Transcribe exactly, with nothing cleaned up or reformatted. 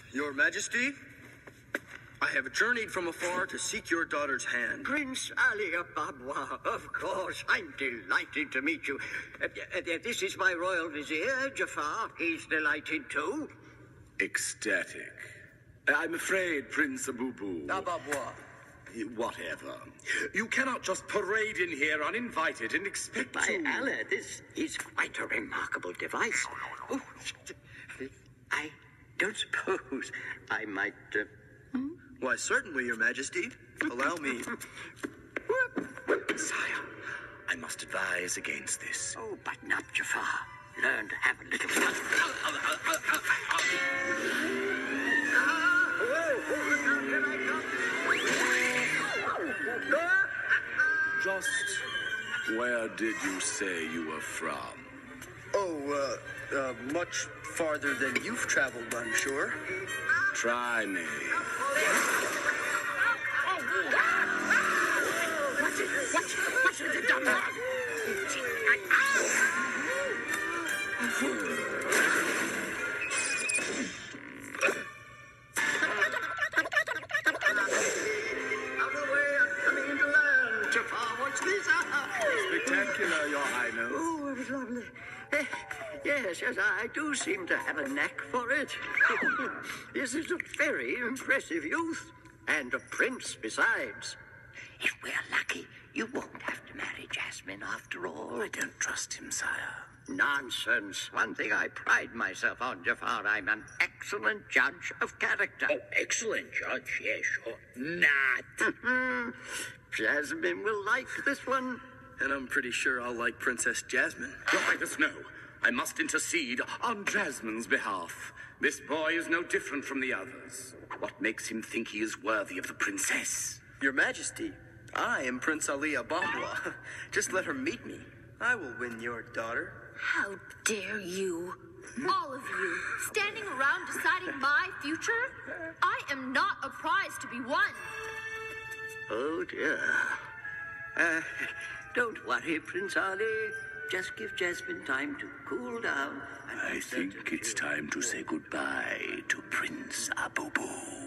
Your Majesty, I have journeyed from afar to seek your daughter's hand. Prince Ali Ababwa, of course. I'm delighted to meet you. Uh, uh, this is my royal vizier, Jafar. He's delighted too. Ecstatic. I'm afraid, Prince Abubu. Ababwa. Whatever. You cannot just parade in here uninvited and expect By to... Allah, this is quite a remarkable device. Oh, I don't suppose I might... Uh... Hmm? Why, certainly, Your Majesty. Allow me. Sire, I must advise against this. Oh, button up, Jafar. Learn to have a little fun. Just where did you say you were from? Oh, uh, uh, much farther than you've traveled, I'm sure. Try me. What's it? What's, what's it done wrong? Spectacular, Your Highness. Oh, it was lovely. Eh, yes, yes, I do seem to have a knack for it. This is a very impressive youth, and a prince besides. If we're lucky, you won't have to marry Jasmine after all. I don't trust him, sire. Nonsense. One thing I pride myself on, Jafar, I'm an excellent judge of character. Oh, excellent judge, yes, sure. Not. Jasmine will like this one. And I'm pretty sure I'll like Princess Jasmine. Your Highness, no. I must intercede on Jasmine's behalf. This boy is no different from the others. What makes him think he is worthy of the princess? Your Majesty, I am Prince Ali Ababwa. Just let her meet me. I will win your daughter. How dare you? All of you, standing around deciding my future? I am not a prize to be won. Oh, dear. Uh, don't worry, Prince Ali. Just give Jasmine time to cool down. I think it's time to say goodbye to Prince Abubu.